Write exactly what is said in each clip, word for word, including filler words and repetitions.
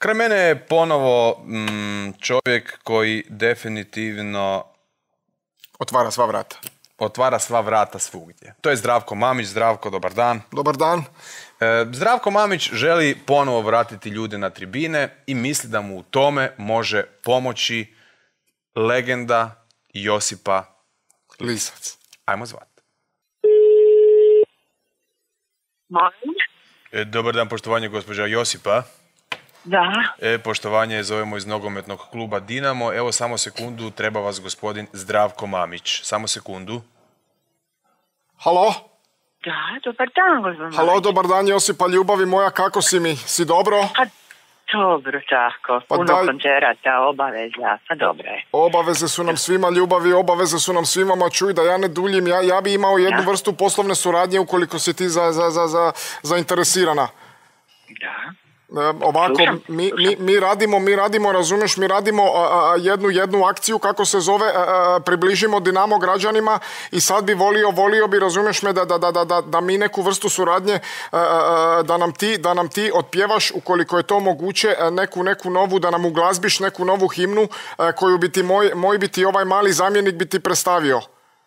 kraj mene je ponovo mm, čovjek koji definitivno otvara sva vrata. Otvara sva vrata svugdje. To je Zdravko Mamić. Zdravko, dobar dan. Dobar dan. E, Zdravko Mamić želi ponovo vratiti ljude na tribine i misli da mu u tome može pomoći legenda Josipa Lisac. Ajmo zvat. Molim? E, dobar dan, poštovanje gospođa Josipa. Da. E, poštovanje, zovemo iz nogometnog kluba Dinamo. Evo, samo sekundu, treba vas gospodin Zdravko Mamić. Samo sekundu. Halo? Da, dobar dan, gospodin. Halo, dobar dan, Josipa, ljubavi moja, kako si mi? Si dobro? Pa dobro, tako. Pa Puno daj... koncerata, obaveza, pa dobro je. Obaveze su nam svima, ljubavi, obaveze su nam svima, ma čuj da ja ne duljim, ja, ja bi imao jednu da. vrstu poslovne suradnje ukoliko si ti za, za, za, za, zainteresirana. Da. E, ovako, Slušam, mi, slušam. mi, mi radimo, mi radimo, razumeš, mi radimo a, a, jednu, jednu akciju, kako se zove, a, a, približimo Dinamo građanima i sad bi volio, volio bi, razumeš me, da, da, da, da, da mi neku vrstu suradnje, a, a, da, nam ti, da nam ti otpjevaš, ukoliko je to moguće, neku, neku novu, da nam uglazbiš neku novu himnu a, koju bi ti moj, moj bi ti ovaj mali zamjenik bi ti predstavio.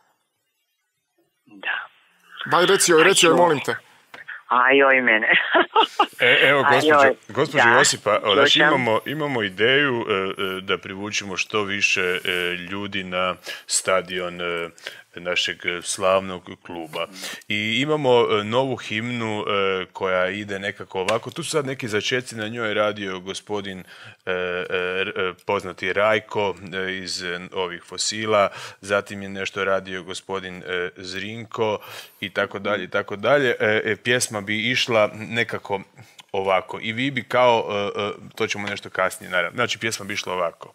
Da. Daj, reci joj, reci joj, molim te. Ajoj, mene. E, evo, gospođo, gospođo da. Josipa, znači, Slušam. imamo, imamo ideju e, e, da privučimo što više e, ljudi na stadion e, našeg slavnog kluba. I imamo e, novu himnu e, koja ide nekako ovako. Tu su sad neki začeci, na njoj radio gospodin e, e, poznati Rajko e, iz e, ovih Fosila, zatim je nešto radio gospodin e, Zrinko i tako dalje i tako dalje. E, e, pjesma bi išla nekako ovako i vi bi kao, e, e, to ćemo nešto kasnije naravno, znači pjesma bi išla ovako.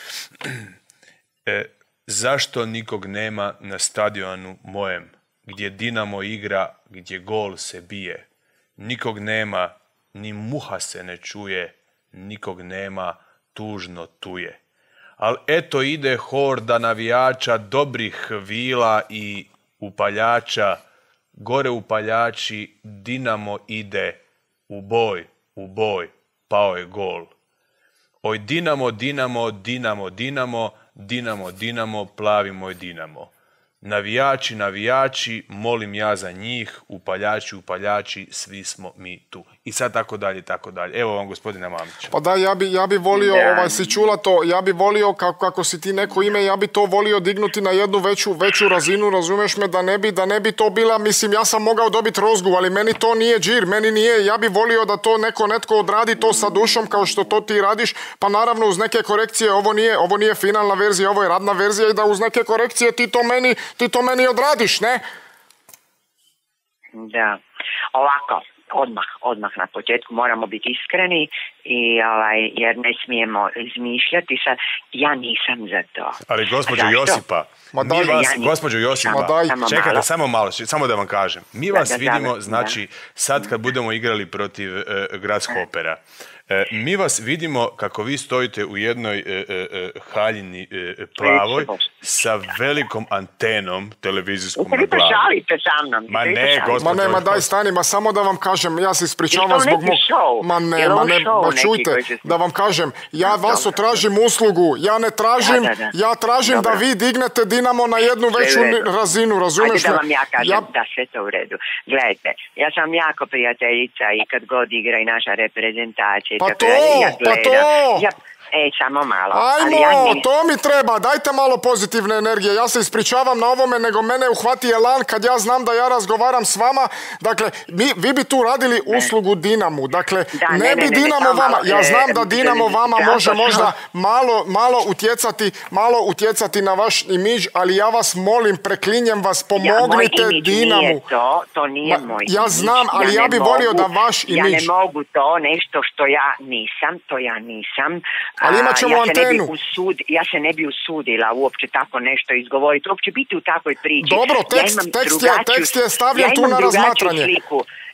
E, zašto nikog nema na stadionu mojem, gdje Dinamo igra, gdje gol se bije? Nikog nema, ni muha se ne čuje, nikog nema, tužno tu je. Al eto ide horda navijača, dobrih vila i upaljača, gore upaljači, Dinamo ide, u boj, u boj, pao je gol. Oj Dinamo, Dinamo, Dinamo, Dinamo, Dinamo, Dinamo, plavi moj Dinamo. Navijači, navijači, molim ja za njih, upaljači, upaljači, svi smo mi tu. I sad tako dalje, tako dalje. Evo vam gospodina Mamića. Pa da, ja bi, ja bi volio, Da. ovaj, si čula to, ja bi volio, kako, kako si ti neko ime, ja bi to volio dignuti na jednu veću, veću razinu, razumeš me, da ne bi, da ne bi to bila, mislim, ja sam mogao dobiti rozgu, ali meni to nije džir, meni nije, ja bi volio da to neko, netko odradi to sa dušom kao što to ti radiš, pa naravno uz neke korekcije, ovo nije, ovo nije finalna verzija, ovo je radna verzija i da uz neke korekcije ti to meni, ti to meni odradiš, ne? Da. Ovako, odmah, odmah na početku moramo biti iskreni i ovaj, jer ne smijemo izmišljati sad. Ja nisam za to. Ali gospođo Zašto? Josipa, Ma mi daj, vas, ja nisam. gospođo Josipa, Ma daj. Samo čekajte, malo. samo malo, samo da vam kažem. Mi Da, vas da, vidimo, da. znači, sad kad budemo igrali protiv e, Grasshopera, e, mi vas vidimo kako vi stojite u jednoj e, e, haljini e, plavoj sa velikom antenom televizijskom Jeste na vi glavi. pošalite sa mnom? Ma Jeste vi ne, pošalite? gospođo. Ma ne, ma daj stani, ma samo da vam kažem, ja se ispričavam Jel to zbog neki mog... show? Ma ne, Jel ma ovo ne, show ma neki čujte, koji će- da vam kažem, ja Da, vas dobro. tražim uslugu, ja ne tražim, Da, da, da. ja tražim da Dobro. vi dignete Dinamo na jednu Sve veću u redu. razinu, razumiješ Ajde da me? vam ja kažem, Ja- da sve to u redu. Gledajte, ja sam jako prijateljica i kad god igra i naša reprezentacija i Pa tako to, dalje, ja pa gledam. to! Ja, ej, samo malo. ali Ajmo, ja nis- to mi treba, dajte malo pozitivne energije, ja se ispričavam na ovome, nego mene uhvati elan kad ja znam da ja razgovaram s vama, dakle, mi, vi bi tu radili uslugu Dinamu, dakle, Da, ne, ne, bi ne, ne, Dinamo samo vama, malo, ja e, znam da Dinamo želim- vama kratko može samo. možda malo, malo utjecati, malo utjecati na vaš imidž, ali ja vas molim, preklinjem vas, pomognite ja, moj imidž Dinamu. Nije to, to nije Ma, moj ja imidž. znam, ali ja ne bi volio mogu- da vaš Ja ne imidž- mogu to, nešto što ja nisam, to ja nisam. Ali A, imat ćemo ja se ne bi antenu. usud- ja se ne bi usudila uopće tako nešto izgovoriti, uopće biti u takvoj priči. Dobro, Ja tekst- imam tekst je- drugačiju- tekst je stavljen ja tu imam na drugačiju razmatranje. Sliku.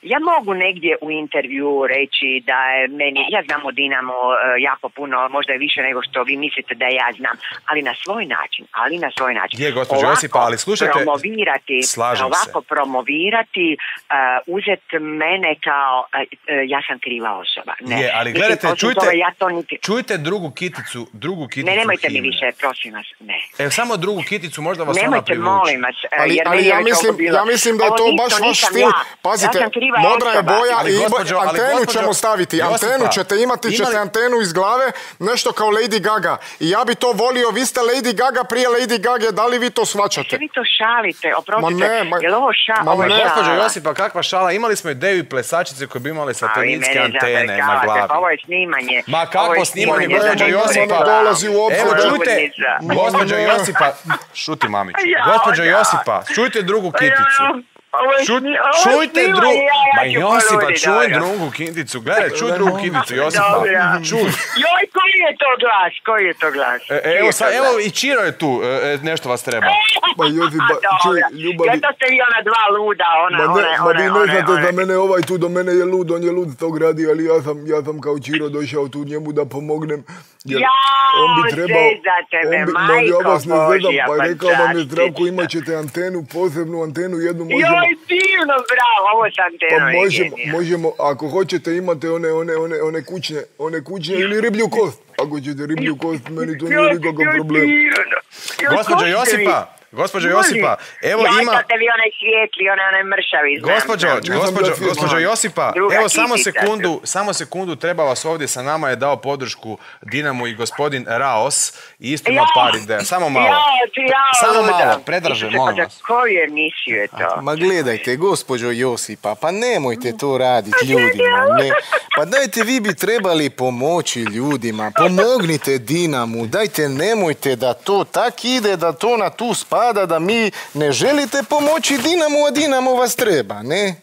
ja mogu negdje u intervju reći da je meni, ja znam o Dinamo uh, jako puno, možda je više nego što vi mislite da ja znam, ali na svoj način, ali na svoj način. Je, gospođo Josipa, ali slušajte, promovirati, slažem ovako se. promovirati, uh, uzeti mene kao, uh, uh, ja sam kriva osoba. Ne. Je, ali Mislim, gledajte, osim čujte, toga, ja to niti... čujte drugu kiticu, drugu kiticu Ne, nemojte himne. mi više, prosim vas, ne. Evo, samo drugu kiticu, možda vas ona Nemojte, privuče. molim vas, uh, Ali, jer ali meni je ja, već mislim, ovo bilo- ja mislim da je Ovo to ništa baš vaš nisam stil. ja. Pazite, Ja sam kriva modra je osoba. boja Ali i gospođo, ali antenu gospođo ćemo staviti. Josipa, Antenu ćete imati, imali- ćete antenu iz glave, nešto kao Lady Gaga. I ja bi to volio, vi ste Lady Gaga prije Lady Gage, da li vi to shvaćate? Što vi to šalite, oprostite, Ma ne, ma- je li ovo ša, ma ovo je ne. šala? Gospođo Josipa, kakva šala, imali smo ideju i plesačice koje bi imale satelitske Ali mene antene na zabrekavate, glavi. pa ovo je snimanje. Ma Ovo kako je snimanje, za gospođo neku Josipa? reklamu. Dolazi u obzir. Evo, Gospođo- čujte, Slobodnica. gospođo Josipa, šuti mamiću, Ja, gospođo da. Josipa, čujte drugu kiticu. Ovo je Ču, sni- ovo je čujte snimanje, drugu, ja, ja ma ću Josipa, poluditi, čuj dobro. drugu kiticu, gledaj, čuj drugu kiticu, Josipa, Dobro. čuj. Joj, koji je to glas, koji je to glas? E, Čiji evo, je sad, to evo glas? i Čiro je tu, e, e, nešto vas treba. Ma Josipa, Dobro. čuj, ljubavi... Ja, to ste vi ona dva luda, ona, Ma, ne, ona, ma ona, vi ne ona, znate ona. za mene, ovaj tu do mene je lud, on je lud tog radi, ali ja sam, ja sam kao Čiro došao tu njemu da pomognem. Jer Ja, on bi trebao, zezate me, on bi, ma majko ja vas ne zezam, Božja, pa je rekao vam je Zdravko, fantastično. imat ćete antenu, posebnu antenu, jednu možemo... Joj, divno, bravo, ovo sam Pa teno je možemo, genija. možemo, ako hoćete imate one, one, one, one kućne, one kućne ili riblju kost. Ako ćete riblju kost, meni to nije Joj, nikakav joj, problem. divno. Joj, Gospođo ko ste vi? Josipa, gospođo Molim. Josipa, evo Joj, ima... to ste vi onaj svijetli, onaj, onaj mršavi, znam. Gospođo, znam. Nisam gospođo, ja svjestan. gospođo Josipa, Druga evo samo kitica. sekundu, samo sekundu, treba vas ovdje, sa nama je dao podršku Dinamo i gospodin Raos i isto ima Jao, par ideja, samo malo. jao, ti jao, Samo luda. malo, predraže, Isuse, molim pa za vas. koju emisiju je to? Ma gledajte, gospođo Josipa, pa nemojte to raditi ljudima, ne. Pa dajte, vi bi trebali pomoći ljudima, pomognite Dinamu, dajte, nemojte da to tak ide, da to na tu spada, da mi ne želite pomoći Dinamu, a Dinamo vas treba, ne?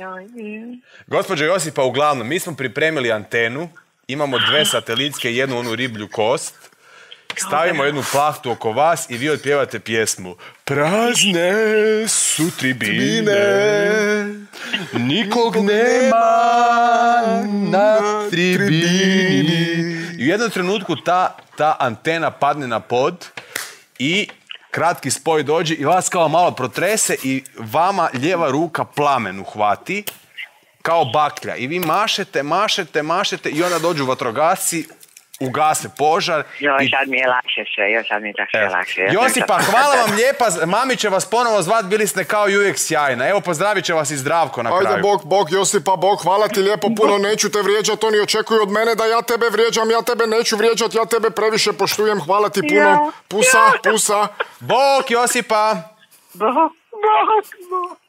Gospođo Josipa, uglavnom, mi smo pripremili antenu, imamo dve satelitske, jednu onu riblju kost, stavimo jednu plahtu oko vas i vi otpjevate pjesmu. Prazne su tribine, nikog nema na tribini. I u jednom trenutku ta, ta antena padne na pod i kratki spoj dođe i vas kao malo protrese i vama lijeva ruka plamen uhvati kao baklja. I vi mašete, mašete, mašete i onda dođu vatrogasci, ugase požar. Joj, i... sad mi je lakše sve, joj, sad mi je tako sve Evo. lakše. Ja sam Josipa, sad- hvala vam lijepa, mami će vas ponovo zvat, bili ste kao i uvijek sjajna. Evo, pozdravit će vas i Zdravko na kraju. Ajde, bok, bok, Josipa, bok, hvala ti lijepo, puno neću te vrijeđat, oni očekuju od mene da ja tebe vrijeđam, ja tebe neću vrijeđat, ja tebe previše poštujem, hvala ti puno, Ja, pusa, ja. pusa. Bok, Josipa! Bok, bok, bok.